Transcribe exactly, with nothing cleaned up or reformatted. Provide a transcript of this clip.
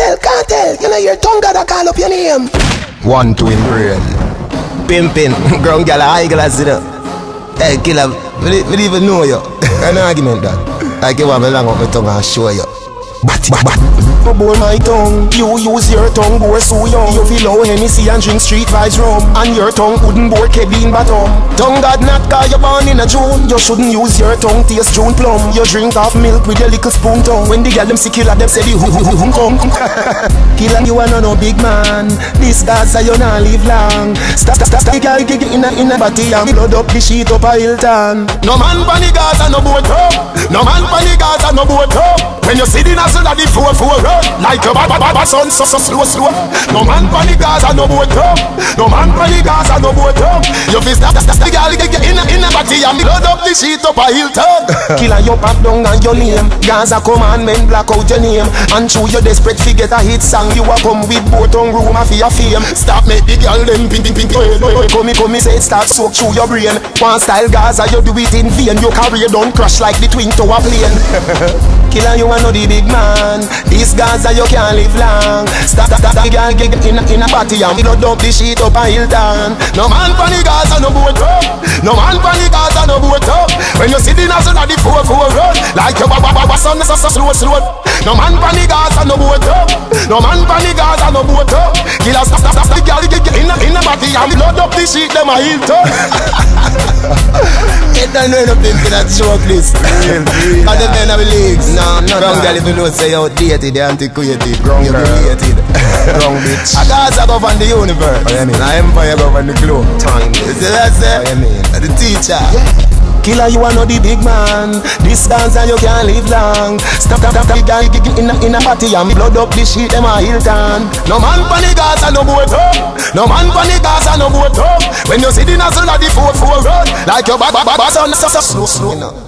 Cartel, cartel, you know your tongue gotta call up your name. One to in brain. Pimpin', ground gal, high glass, you know. Hey, killer, we don't even know you. An argument that. Like you have a long up my tongue and show you. Bat, bat, bat. Go bore my tongue, you use your tongue, bore so young. You feel how Hennessy and drink street vibes rum. And your tongue couldn't bore Kevin Batum. Tongue God not cause you born in a June. You shouldn't use your tongue taste June plum. You drink half milk with your little spoon tongue. When the girl them see killer them say the hoo hoo hoo hoo come. Killer you are no no big man. This Gaza you not live long. Stop stop stop the girl gig in a in a body and blood up the sheet up a Hilton. No man pan the Gaza no boat up. No man pan the Gaza no boat up. When you see the nozzle of the four four run like a bad bad bad son so so slow slow. No man pan the Gaza no boat up. No man pan the Gaza no boat up. You fi stop stop the girl gig in a in a body and blood up the sheet up a Hilton. Killer you pop down and your name. Gaza commandment black out your name. And through you desperate fi get a hit song. You a come with boat on room for your fame. Stop make the girl them ping ping ping. Come me come me say it start soak through your brain. One style Gaza you do it in vain. Your career don't crash like the twin tower plane. Killer you are no the big man. This Gaza you can't live long. Stop stop stop the girl gig in a in a party and blood up the sheet up a Hilton. No man pan the Gaza no boat up. No man pan the Gaza no boat up. When you see the nozzle of the four four run like your baba baba son so so slow slow. No man pan the Gaza no boat up. No man pan the Gaza no boat up. Killer stop stop stop the girl gig in a in a party and blood up the sheet them a Hilton. It don't know no pimpin' at joke list. And the men have legs. No, no, wrong girl if you don't say outdated, they antiquated. Wrong girl. Wrong bitch. A Gaza govern the universe. What you mean? An empire govern the globe. Time. You see that say? What you mean? The teacher. Killer you are no the big man. This Gaza you can't live long. Stop stop stop the girl gig in a in a party and blood up the sheet them a Hilton. No man pan the Gaza no boat up. No man pan the Gaza no boat up. When you see the nozzle of the four four run like your bad bad bad son so so slow slow.